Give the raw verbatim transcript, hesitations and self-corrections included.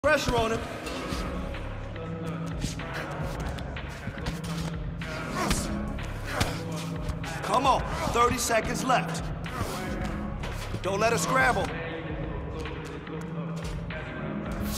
Pressure on him. Come on, thirty seconds left. Don't let her scramble.